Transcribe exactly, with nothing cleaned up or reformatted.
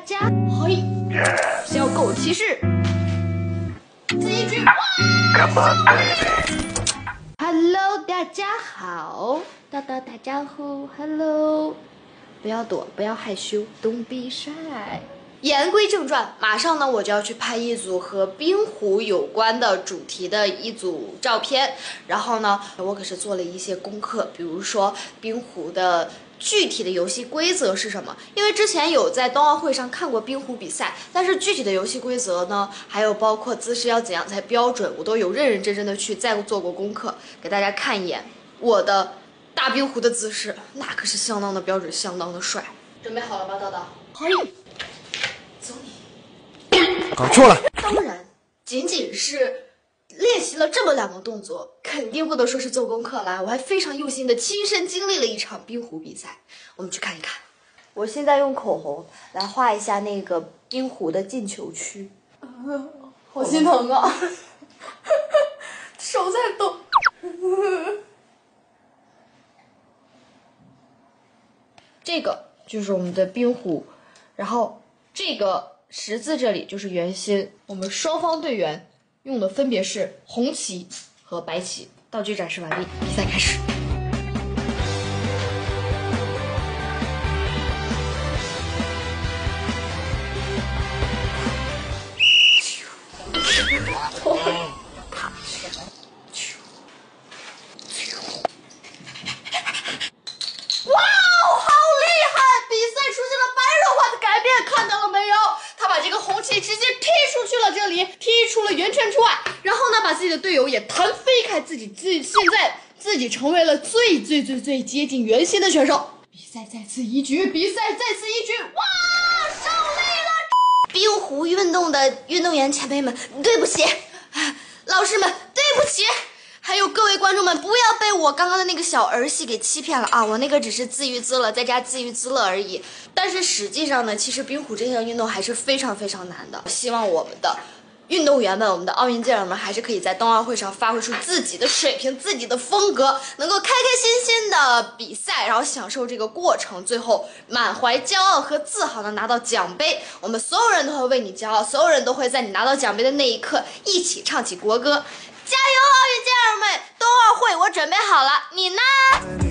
家，嘿，小狗骑士，这一句哇 ，Hello， 大家好，打打打招呼 ，Hello， 不要躲，不要害羞 ，Don't be shy。言归正传，马上呢我就要去拍一组和冰壶有关的主题的一组照片，然后呢，我可是做了一些功课，比如说冰壶的具体的游戏规则是什么？因为之前有在冬奥会上看过冰壶比赛，但是具体的游戏规则呢，还有包括姿势要怎样才标准，我都有认认真真的去再做过功课，给大家看一眼我的大冰壶的姿势，那可是相当的标准，相当的帅。准备好了吗，叨叨？可以。走你。 搞错了。 当然，仅仅是练习了这么两个动作，肯定不能说是做功课啦。我还非常用心的亲身经历了一场冰壶比赛，我们去看一看。我现在用口红来画一下那个冰壶的进球区，呃、好心疼啊，手在抖。这个就是我们的冰壶，然后这个十字这里就是圆心。我们双方队员用的分别是红旗和白旗。道具展示完毕，比赛开始。踢出了圆圈之外，然后呢，把自己的队友也弹飞开，自己自现在自己成为了最最最最接近圆心的选手。比赛再次一局，比赛再次一局，哇，胜利了！冰壶运动的运动员前辈们，对不起，老师们，对不起，还有各位观众们，不要被我刚刚的那个小儿戏给欺骗了啊！我那个只是自娱自乐，在家自娱自乐而已。但是实际上呢，其实冰壶这项运动还是非常非常难的。希望我们的运动员们，我们的奥运健儿们，还是可以在冬奥会上发挥出自己的水平、自己的风格，能够开开心心的比赛，然后享受这个过程，最后满怀骄傲和自豪的拿到奖杯。我们所有人都会为你骄傲，所有人都会在你拿到奖杯的那一刻一起唱起国歌。加油，奥运健儿们！冬奥会我准备好了，你呢？